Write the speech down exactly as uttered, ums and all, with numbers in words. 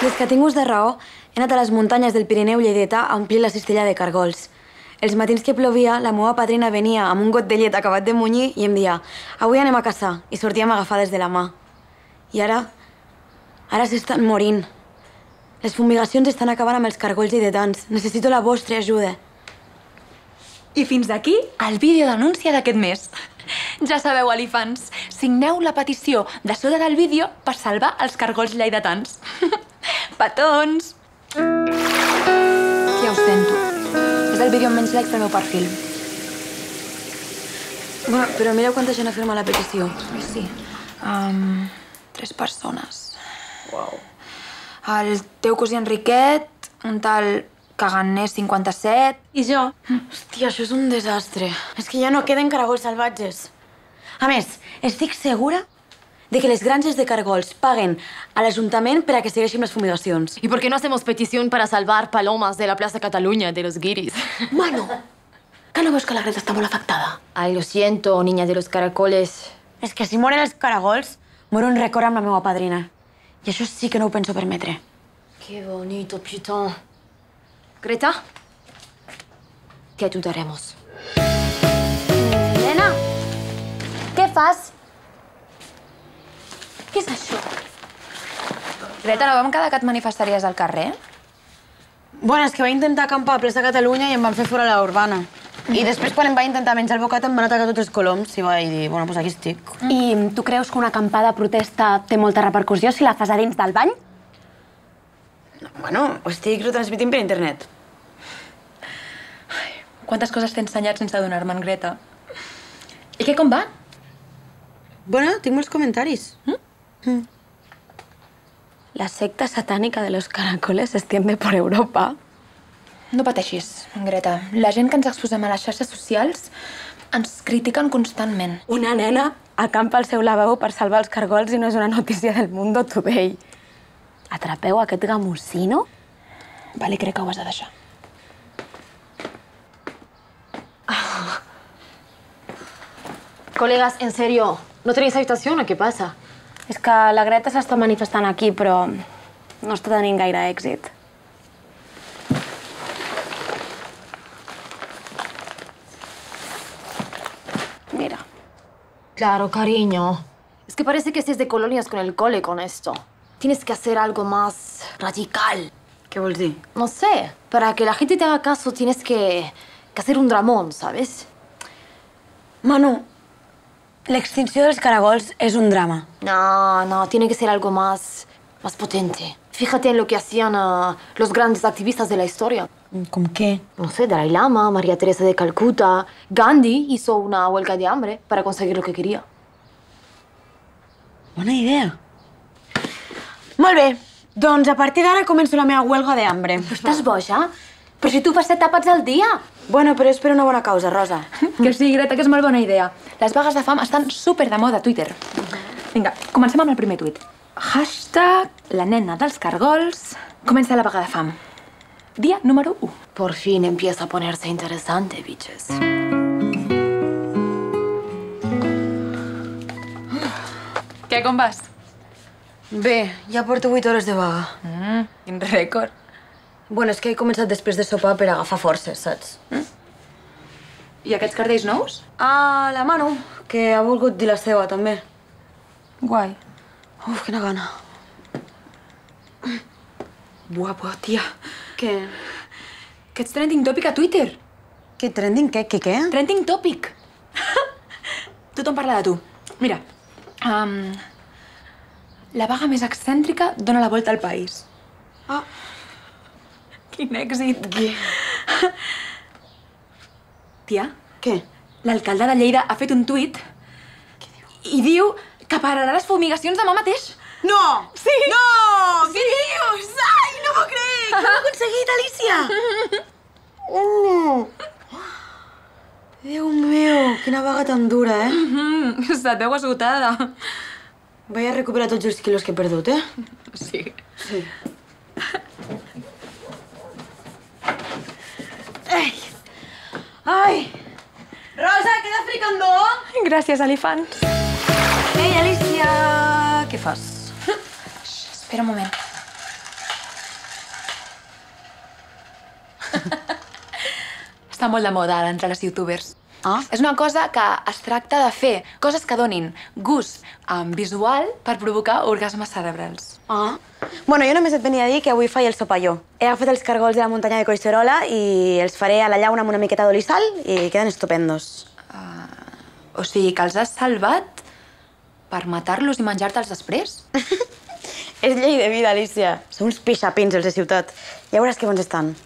Des que tinc ús de raó, he anat a les muntanyes del Pirineu lleidatà a omplir la cistella de cargols. Els matins que plovia, la meva padrina venia amb un got de llet acabat de munyir i em dia «Avui anem a caçar», i sortíem agafades de la mà. I ara... ara s'estan morint. Les fumigacions estan acabant amb els cargols lleidatans. Necessito la vostra ajuda. I fins aquí el vídeo d'anúncia d'aquest mes. Ja sabeu, elefants, signeu la petició de sota del vídeo per salvar els cargols lleidatans. Petons! Ja ho sento. És el vídeo amb menys likes del meu perfil. Bueno, però mireu quanta gent ha firmat la petició. Sí, sí. Um, tres persones. Uau. El teu cosí Enriquet, un tal Caganer cinquanta-set... I jo? Hòstia, això és un desastre. És que ja no queden caragols salvatges. A més, estic segura de que les granges de cargols paguen a l'Ajuntament per a que segueixin les fumigacions. ¿Y por qué no hacemos petición para salvar palomas de la Plaza Cataluña, de los guiris? Mano, que no veus que la Greta està molt afectada? Ay, lo siento, niña de los caracoles. És que si moren els caragols, moro un record amb la meva padrina. I això sí que no ho penso permetre. Qué bonito, putain. Greta, ¿qué ayudaremos? Nena, què fas? Què és això? Greta, no vam quedar que et manifestaries al carrer? Bueno, és que vaig intentar acampar a Plaça Catalunya i em van fer fora a la urbana. I després, quan em vaig intentar menjar el bocat, em van atacar tots els coloms i vaig dir, bueno, doncs aquí estic. I tu creus que una acampada de protesta té molta repercussió si la fas a dins del bany? Bueno, ho estic retransmitint per internet. Quantes coses t'he ensenyat sense adonar-me'n, Greta. I què, com va? Bueno, tinc molts comentaris. ¿Mm? Mm. La secta satánica de los caracoles se extiende por Europa. No pateixis, Greta. La gent que ens exposem a les xarxes socials ens critiquen constantment. Una nena acampa al seu lavabo per salvar els cargols i no és una notícia del Mundo Today. Atrapeu aquest gamusino? Vale, crec que ho has de deixar. Colegas, en serio, ¿no tenéis habitación o qué pasa? És que la Greta s'està manifestant aquí, però no està tenint gaire èxit. Mira. Claro, cariño. Es que parece que estés de colonias con el cole con esto. Tienes que hacer algo más radical. Què vols dir? No sé, para que la gente te haga caso tienes que, que hacer un dramón, ¿sabes? Manu, l'extinció dels caragols és un drama. No, no, tiene que ser algo más, más potente. Fíjate en lo que hacían uh, los grandes activistas de la historia. Com què? No sé, Dalai Lama, María Teresa de Calcuta. Gandhi hizo una huelga de hambre para conseguir lo que quería. Bona idea. Molt bé, doncs a partir d'ara començo la meva huelga de hambre. Estàs boja? Però si tu fas set àpats al dia. Bueno, però és per una bona causa, Rosa. Que sí, Greta, que és molt bona idea. Les vagues de fam estan super de moda a Twitter. Vinga, comencem amb el primer tuit. Hashtag la nena dels cargols. Comença la vaga de fam. Dia número u. Por fin empieza a ponerse interesante, bitches. Què, com vas? Bé, ja porto vuit hores de vaga. Mm, quin rècord. Bueno, és que he començat després de sopar per agafar forces, saps? Mm? I aquests cardells nous? Ah, la Manu, que ha volgut dir la seva, també. Guai. Uf, quina gana. Buah, buah, tia. Què? Que ets trending topic a Twitter. Què, trending? Què, què, què? Trending topic. Tothom parla de tu. Mira, um, la vaga més excèntrica dona la volta al país. Ah. Quin èxit. Què? Tia, Què? l'alcalde de Lleida ha fet un tuit i diu que pararà les fumigacions demà mateix. No! Sí! No! Sí! Què dius? Ai, no m'ho crec! Com ho ha aconseguit, Alicia? Oh! Déu meu, quina vaga tan dura, eh? Mm, se't veu esgotada. Vaig a recuperar tots els quilos que he perdut, eh? Sí. Sí. Ai! Ai! Rosa, queda fricandó? Gràcies, elefants. Ei, Alicia! Què fas? Espera un moment. està molt de moda ara entre les youtubers. Ah? És una cosa que es tracta de fer coses que donin gust um, visual per provocar orgasmes cerebrals. Ah. Bueno, jo només et venia a dir que avui faig el sopar jo. He agafat els cargols de la muntanya de Collserola i els faré a la llauna amb una miqueta d'oli i sal i queden estupendos. Uh, o sigui que els has salvat per matar-los i menjar-te'ls després? És llei de vida, Alicia. Són uns pixapins, els de ciutat. Ja veuràs que bons estan.